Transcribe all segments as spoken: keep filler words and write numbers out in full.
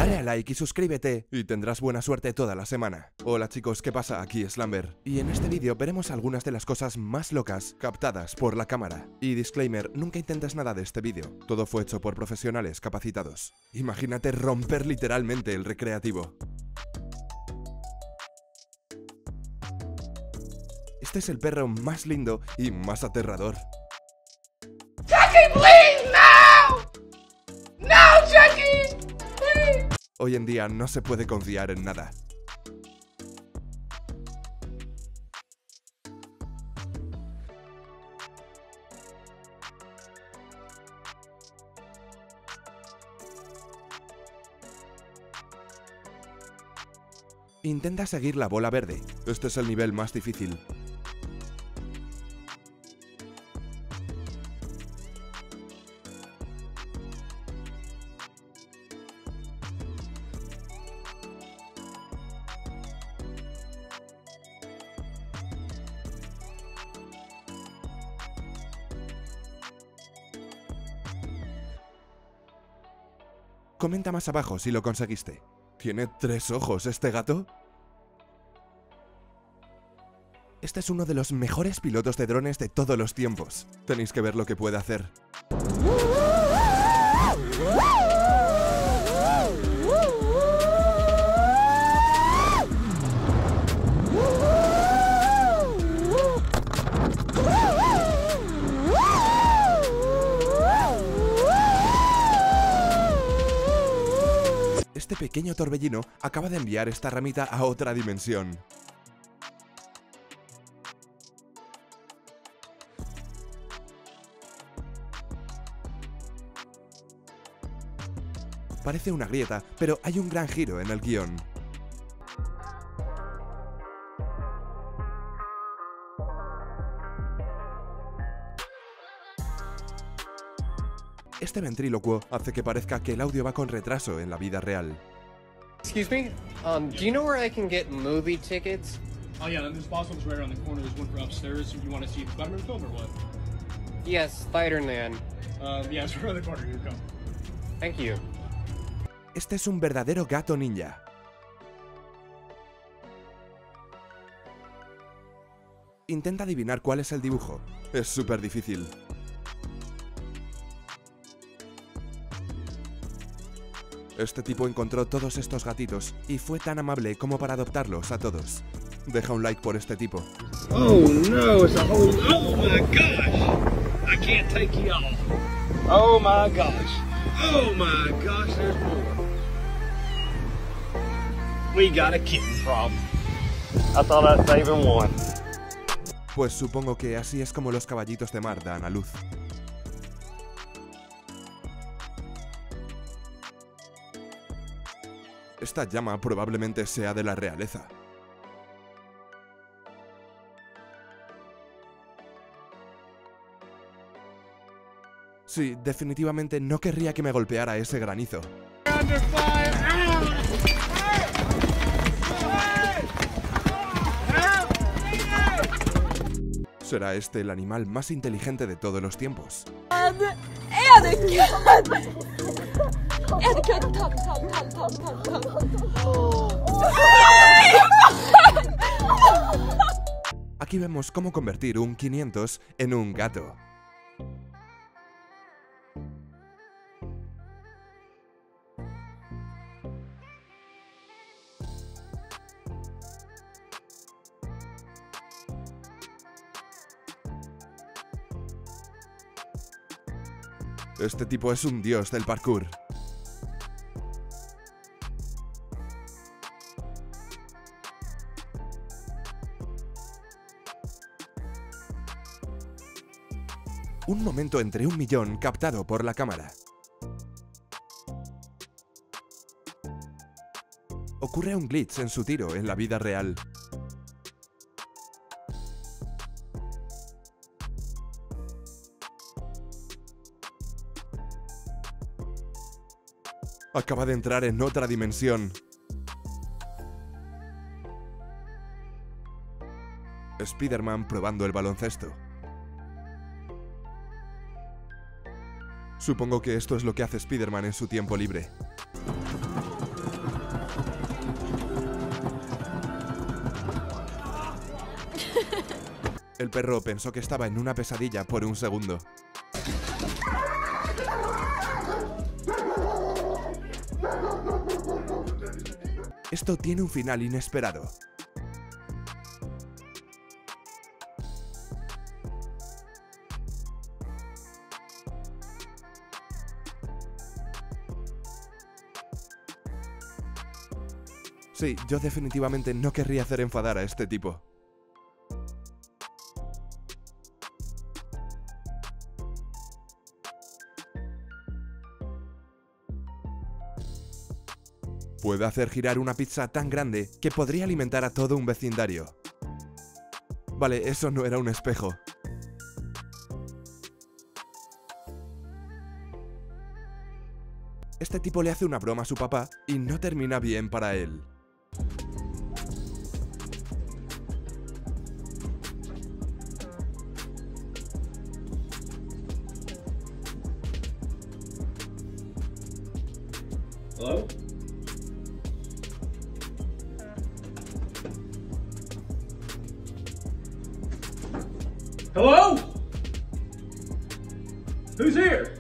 Dale a like y suscríbete y tendrás buena suerte toda la semana. Hola chicos, ¿qué pasa? Aquí Slamber. Y en este vídeo veremos algunas de las cosas más locas captadas por la cámara. Y disclaimer, nunca intentes nada de este vídeo. Todo fue hecho por profesionales capacitados. Imagínate romper literalmente el recreativo. Este es el perro más lindo y más aterrador. Chucky, please, no! No, Chucky, please. Hoy en día no se puede confiar en nada. Intenta seguir la bola verde. Este es el nivel más difícil. Comenta más abajo si lo conseguiste. ¿Tiene tres ojos este gato? Este es uno de los mejores pilotos de drones de todos los tiempos. Tenéis que ver lo que puede hacer. Este pequeño torbellino acaba de enviar esta ramita a otra dimensión. Parece una grieta, pero hay un gran giro en el guión. Este ventrílocuo hace que parezca que el audio va con retraso en la vida real. Excuse me, um, do you know where I can get movie tickets? Oh yeah, there's boss one's right around the corner. There's one for upstairs. You want to see the Spider-Man film or what? Yes, Spider-Man. Uh, yeah, it's right around the corner. Here you go. Thank you. Este es un verdadero gato ninja. Intenta adivinar cuál es el dibujo. Es súper difícil. Este tipo encontró todos estos gatitos y fue tan amable como para adoptarlos a todos. Deja un like por este tipo. Oh no, it's a whole. Oh my gosh! I can't take you all. Oh my gosh! Oh my gosh! There's more. We got a kitten problem. I thought I'd save him one. Pues supongo que así es como los caballitos de mar dan a luz. Esta llama probablemente sea de la realeza. Sí, definitivamente no querría que me golpeara ese granizo. ¿Será este el animal más inteligente de todos los tiempos? Aquí vemos cómo convertir un quinientos en un gato. Este tipo es un dios del parkour. Un momento entre un millón captado por la cámara. Ocurre un glitch en su tiro en la vida real. Acaba de entrar en otra dimensión. Spider-Man probando el baloncesto. Supongo que esto es lo que hace Spider-Man en su tiempo libre. El perro pensó que estaba en una pesadilla por un segundo. Esto tiene un final inesperado. Sí, yo definitivamente no querría hacer enfadar a este tipo. Puede hacer girar una pizza tan grande que podría alimentar a todo un vecindario. Vale, eso no era un espejo. Este tipo le hace una broma a su papá y no termina bien para él. Hello? Hello? Who's here?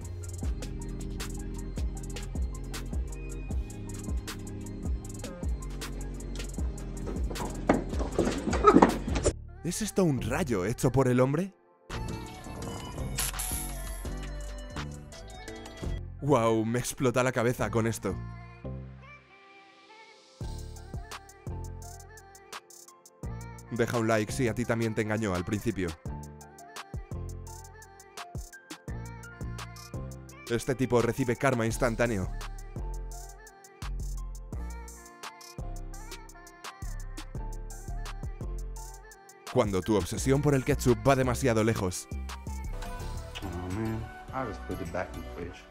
¿Es esto un rayo hecho por el hombre? Wow, me explota la cabeza con esto. Deja un like si a ti también te engañó al principio. Este tipo recibe karma instantáneo. Cuando tu obsesión por el ketchup va demasiado lejos. Oh man, I just put it back in the fridge.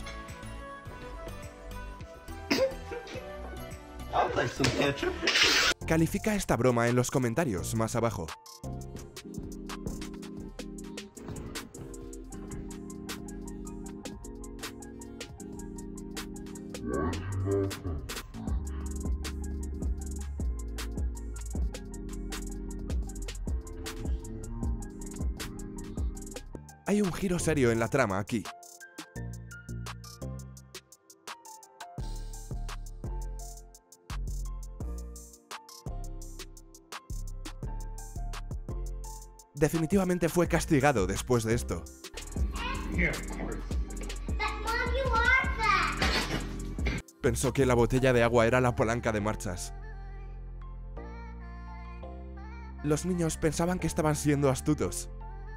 I'll take some ketchup. Califica esta broma en los comentarios más abajo. Hay un giro serio en la trama aquí. Definitivamente fue castigado después de esto. Pensó que la botella de agua era la palanca de marchas. Los niños pensaban que estaban siendo astutos.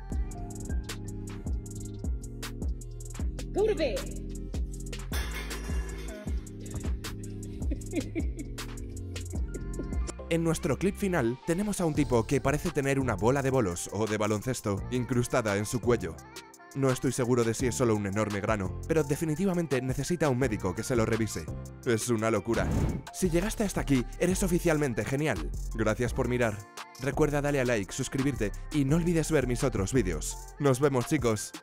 Go to bed. En nuestro clip final tenemos a un tipo que parece tener una bola de bolos o de baloncesto incrustada en su cuello. No estoy seguro de si es solo un enorme grano, pero definitivamente necesita un médico que se lo revise. Es una locura. Si llegaste hasta aquí, eres oficialmente genial. Gracias por mirar. Recuerda darle a like, suscribirte y no olvides ver mis otros vídeos. Nos vemos, chicos.